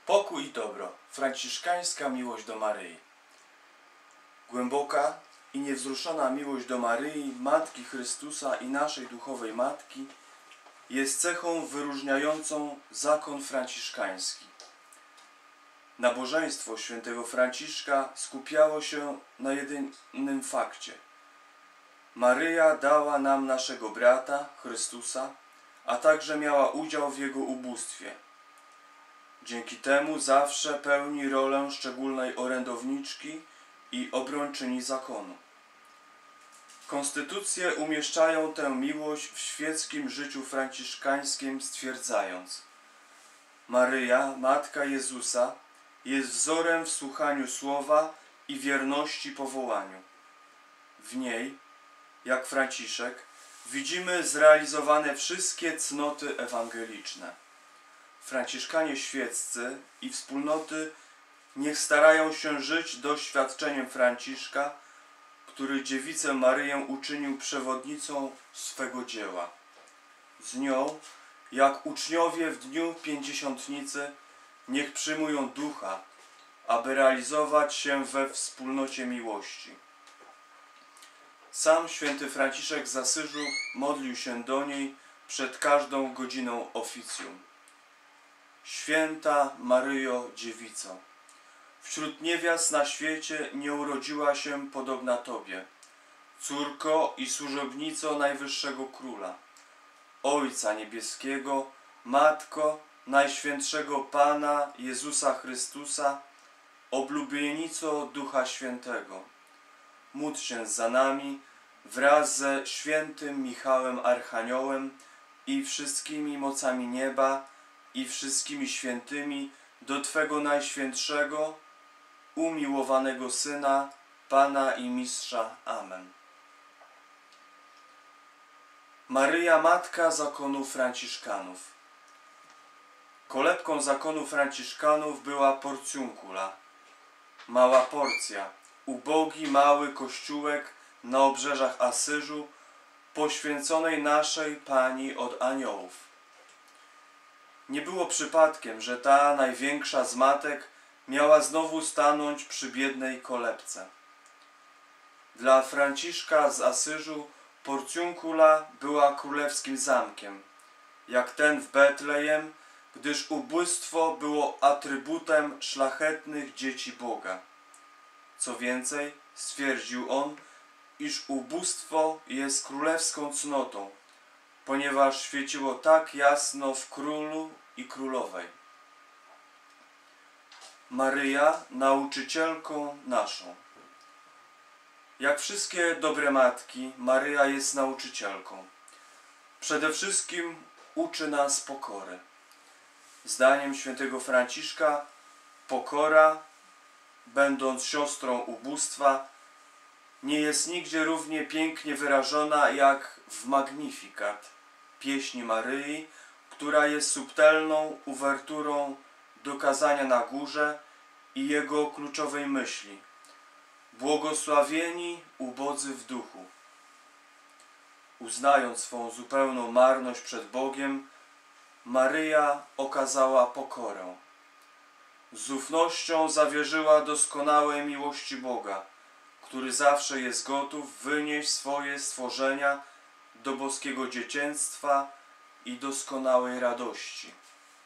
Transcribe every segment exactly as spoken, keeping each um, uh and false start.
Pokój i dobro. Franciszkańska miłość do Maryi. Głęboka i niewzruszona miłość do Maryi, Matki Chrystusa i naszej duchowej Matki, jest cechą wyróżniającą zakon franciszkański. Nabożeństwo świętego Franciszka skupiało się na jedynym fakcie. Maryja dała nam naszego brata, Chrystusa, a także miała udział w jego ubóstwie. Dzięki temu zawsze pełni rolę szczególnej orędowniczki i obrończyni zakonu. Konstytucje umieszczają tę miłość w świeckim życiu franciszkańskim, stwierdzając: Maryja, Matka Jezusa, jest wzorem w słuchaniu słowa i wierności powołaniu. W niej, jak Franciszek, widzimy zrealizowane wszystkie cnoty ewangeliczne. Franciszkanie świeccy i wspólnoty niech starają się żyć doświadczeniem Franciszka, który dziewicę Maryję uczynił przewodnicą swego dzieła. Z nią, jak uczniowie w dniu Pięćdziesiątnicy, niech przyjmują ducha, aby realizować się we wspólnocie miłości. Sam święty Franciszek z Asyżu modlił się do niej przed każdą godziną oficjum. Święta Maryjo Dziewico, wśród niewiast na świecie nie urodziła się podobna Tobie, córko i służebnico Najwyższego Króla, Ojca Niebieskiego, Matko Najświętszego Pana Jezusa Chrystusa, oblubienico Ducha Świętego. Módl się za nami wraz ze świętym Michałem Archaniołem i wszystkimi mocami nieba i wszystkimi świętymi do Twego Najświętszego, umiłowanego Syna, Pana i Mistrza. Amen. Maryja, Matka zakonu Franciszkanów. Kolebką zakonu Franciszkanów była porcjunkula, mała porcja, ubogi mały kościółek na obrzeżach Asyżu, poświęconej naszej Pani od aniołów. Nie było przypadkiem, że ta największa z matek miała znowu stanąć przy biednej kolebce. Dla Franciszka z Asyżu porcjunkula była królewskim zamkiem, jak ten w Betlejem, gdyż ubóstwo było atrybutem szlachetnych dzieci Boga. Co więcej, stwierdził on, iż ubóstwo jest królewską cnotą, ponieważ świeciło tak jasno w królu i królowej. Maryja, nauczycielką naszą. Jak wszystkie dobre matki, Maryja jest nauczycielką. Przede wszystkim uczy nas pokory. Zdaniem świętego Franciszka, pokora, będąc siostrą ubóstwa, nie jest nigdzie równie pięknie wyrażona jak w Magnificat, pieśni Maryi, która jest subtelną uwerturą do kazania na górze i jego kluczowej myśli: błogosławieni ubodzy w duchu. Uznając swą zupełną marność przed Bogiem, Maryja okazała pokorę. Z ufnością zawierzyła doskonałej miłości Boga, który zawsze jest gotów wynieść swoje stworzenia do boskiego dziecięctwa i doskonałej radości.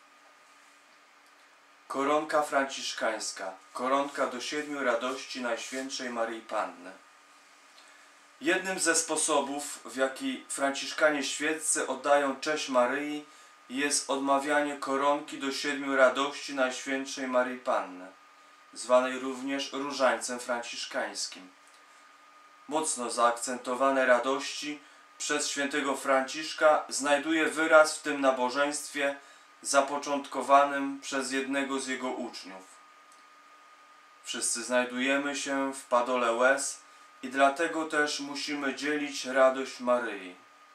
Koronka franciszkańska, koronka do siedmiu radości Najświętszej Maryi Panny. Jednym ze sposobów, w jaki franciszkanie świeccy oddają cześć Maryi, jest odmawianie koronki do siedmiu radości Najświętszej Maryi Panny, zwanej również różańcem franciszkańskim. Mocno zaakcentowane radości przez świętego Franciszka znajduje wyraz w tym nabożeństwie zapoczątkowanym przez jednego z jego uczniów. Wszyscy znajdujemy się w padole łez i dlatego też musimy dzielić radość Maryi.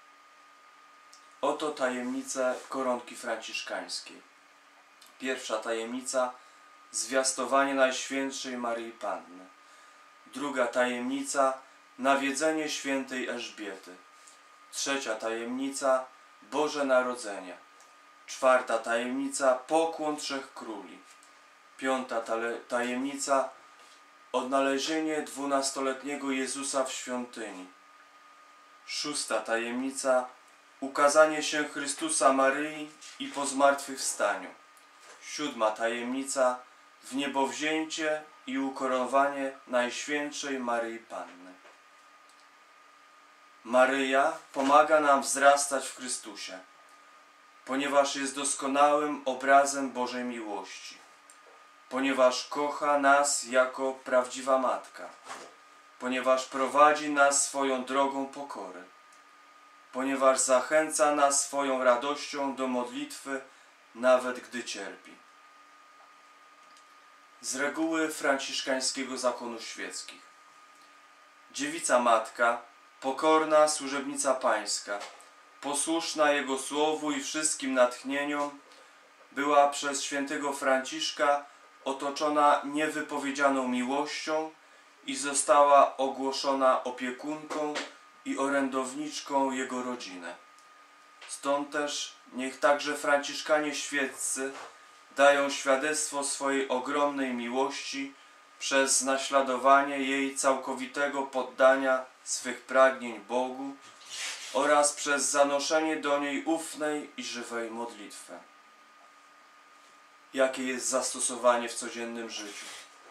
Oto tajemnice koronki franciszkańskiej. Pierwsza tajemnica: zwiastowanie Najświętszej Maryi Panny. Druga tajemnica: nawiedzenie świętej Elżbiety. Trzecia tajemnica: Boże Narodzenie. Czwarta tajemnica: pokłon trzech króli. Piąta tajemnica: odnalezienie dwunastoletniego Jezusa w świątyni. Szósta tajemnica: ukazanie się Chrystusa Maryi i po zmartwychwstaniu. Siódma tajemnica: wniebowzięcie i ukoronowanie Najświętszej Maryi Panny. Maryja pomaga nam wzrastać w Chrystusie, ponieważ jest doskonałym obrazem Bożej miłości, ponieważ kocha nas jako prawdziwa Matka, ponieważ prowadzi nas swoją drogą pokory, ponieważ zachęca nas swoją radością do modlitwy, nawet gdy cierpi. Z reguły franciszkańskiego zakonu świeckich. Dziewica Matka, pokorna służebnica Pańska, posłuszna Jego słowu i wszystkim natchnieniom, była przez świętego Franciszka otoczona niewypowiedzianą miłością i została ogłoszona opiekunką i orędowniczką Jego rodziny. Stąd też niech także franciszkanie świeccy dają świadectwo swojej ogromnej miłości przez naśladowanie jej całkowitego poddania swych pragnień Bogu oraz przez zanoszenie do niej ufnej i żywej modlitwy. Jakie jest zastosowanie w codziennym życiu?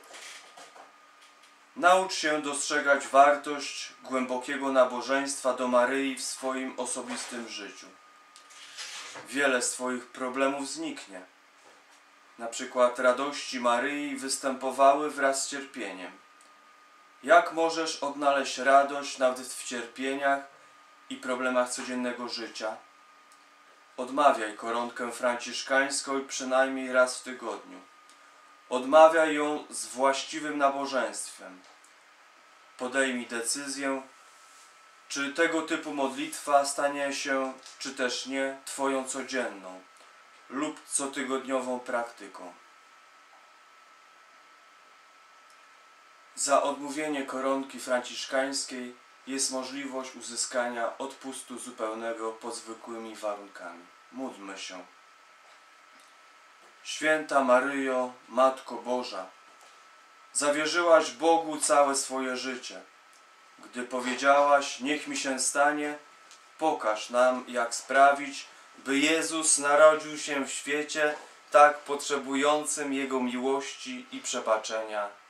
Naucz się dostrzegać wartość głębokiego nabożeństwa do Maryi w swoim osobistym życiu. Wiele z Twoich problemów zniknie. Na przykład radości Maryi występowały wraz z cierpieniem. Jak możesz odnaleźć radość nawet w cierpieniach i problemach codziennego życia? Odmawiaj koronkę franciszkańską i przynajmniej raz w tygodniu. Odmawiaj ją z właściwym nabożeństwem. Podejmij decyzję, czy tego typu modlitwa stanie się, czy też nie, Twoją codzienną lub cotygodniową praktyką. Za odmówienie koronki franciszkańskiej jest możliwość uzyskania odpustu zupełnego pod zwykłymi warunkami. Módlmy się. Święta Maryjo, Matko Boża, zawierzyłaś Bogu całe swoje życie. Gdy powiedziałaś, niech mi się stanie, pokaż nam, jak sprawić, by Jezus narodził się w świecie tak potrzebującym Jego miłości i przebaczenia.